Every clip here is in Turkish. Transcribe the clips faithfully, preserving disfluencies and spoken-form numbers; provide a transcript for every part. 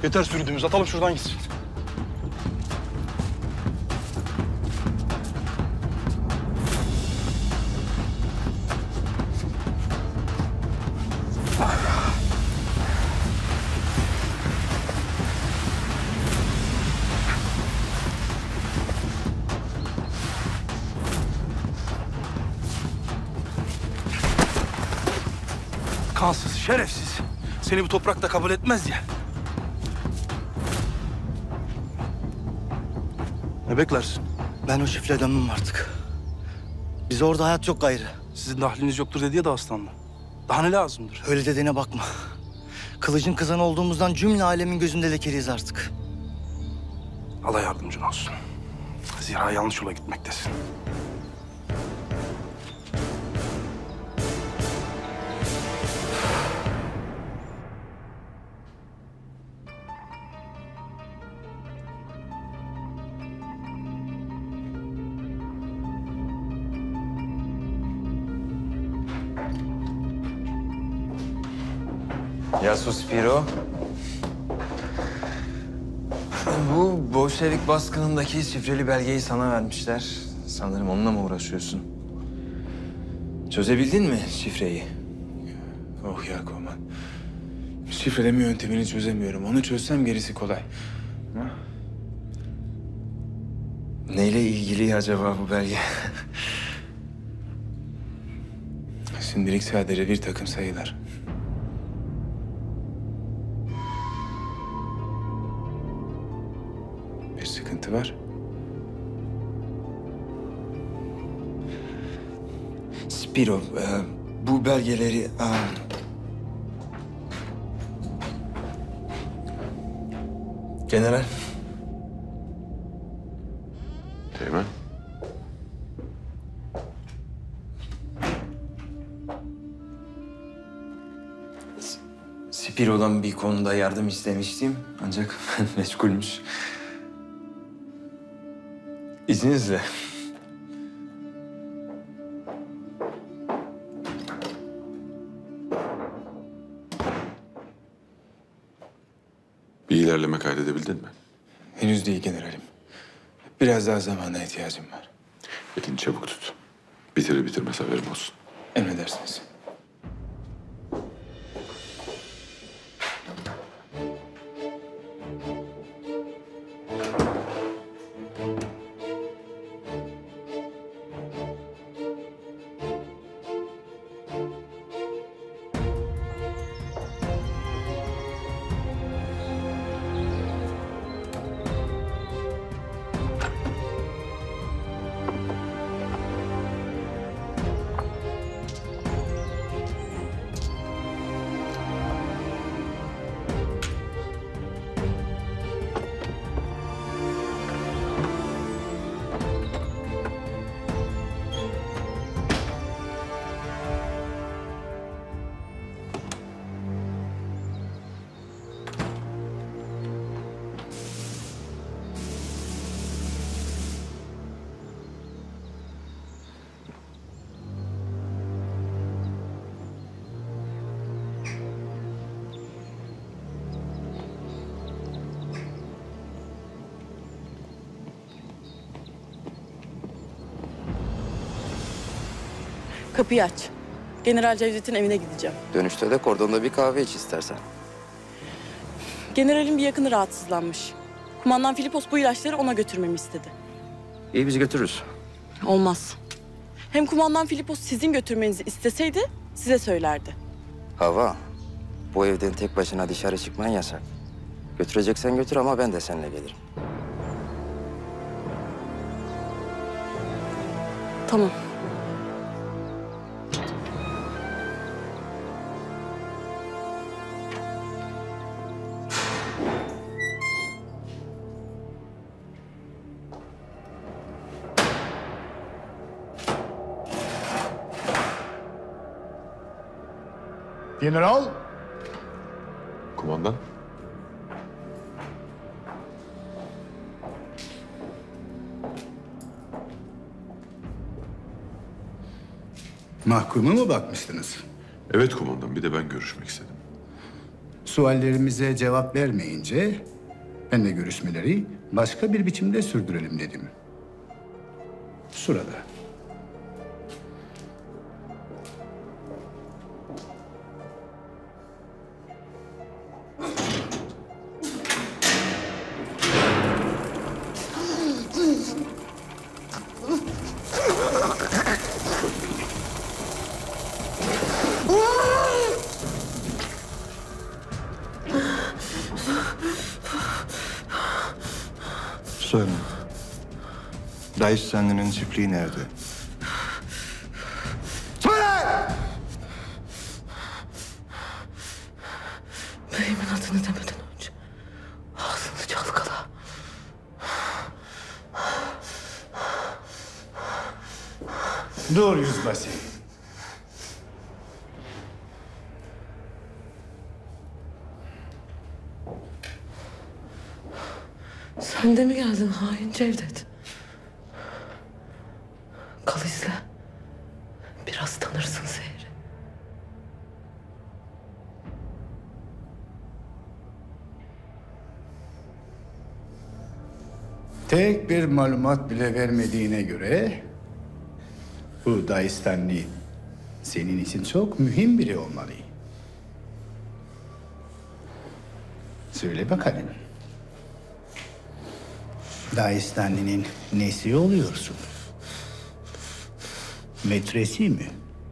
Yeter sürdüğümüz. Atalım şuradan gitsin. Kansız, şerefsiz. Seni bu toprakta kabul etmez ya. Ne beklersin? Ben o çiftliğe dönmem artık. Bize orada hayat yok gayrı. Sizin de ahliniz yoktur dedi ya Dağıstanlı. Daha ne lazımdır? Öyle dediğine bakma. Kılıcın kızanı olduğumuzdan cümle alemin gözünde lekeliyiz artık. Allah yardımcın olsun. Zira yanlış yola gitmektesin. Ya Suspiro. Bu Bolşevik baskınındaki şifreli belgeyi sana vermişler. Sanırım onunla mı uğraşıyorsun? Çözebildin mi şifreyi? Oh ya Koman. Şifreleme yöntemini çözemiyorum. Onu çözsem gerisi kolay. Ha? Neyle ilgili acaba bu belge? Şimdilik sadece bir takım sayılar. Bir sıkıntı var. Spiro, e, bu belgeleri... E, General. Teğmen. Spiro'dan bir konuda yardım istemiştim. Ancak meşgulmüş. İzninizle. Bir ilerleme kaydedebildin mi? Henüz değil generalim. Biraz daha zamana ihtiyacım var. Elini çabuk tut. Bitirir bitirmez haberim olsun. Emredersiniz. Kapıyı aç. General Cevdet'in evine gideceğim. Dönüşte de kordonda bir kahve iç istersen. Generalin bir yakını rahatsızlanmış. Kumandan Filipos bu ilaçları ona götürmemi istedi. İyi, biz götürürüz. Olmaz. Hem kumandan Filipos sizin götürmenizi isteseydi size söylerdi. Hava, bu evden tek başına dışarı çıkman yasak. Götüreceksen götür ama ben de seninle gelirim. Tamam. General. Kumandan. Mahkuma mı bakmıştınız? Evet kumandan, bir de ben görüşmek istedim. suallerimize cevap vermeyince ben de görüşmeleri başka bir biçimde sürdürelim dedim. Sırada. Söyle. Daistanlı'nın çiftliği nerede? Beyimin adını demeden önce ağzını çalkala. Dur yüzbaşı. Sen de mi geldin hain Cevdet? Kal izle. Biraz tanırsın Seher'i. Tek bir malumat bile vermediğine göre bu Daistanlı senin için çok mühim biri olmalı. Söyle bakalım. Daistanlı'nın nesi oluyorsun? Metresi mi?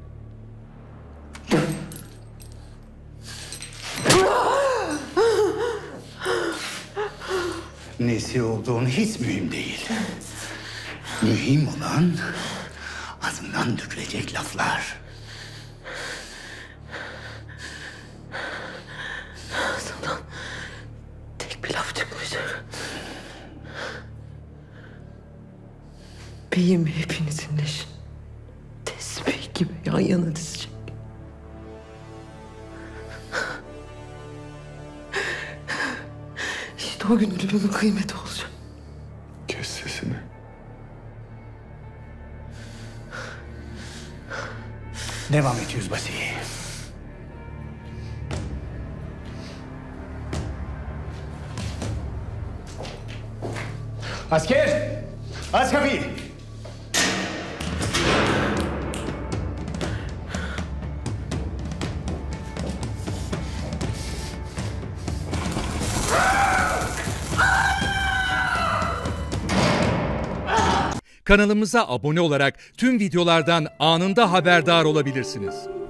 Nesi olduğun hiç mühim değil. Mühim olan ağzından dökülecek laflar. Ağzımdan tek bir laf çıkmayacak. Beyim hepinizin leşi tesbih gibi yan yana dizecek. İşte o gün ölümümün kıymeti olacak. Kes sesini. Devam et yüzbaşı. Asker! Aç kapıyı! Kanalımıza abone olarak tüm videolardan anında haberdar olabilirsiniz.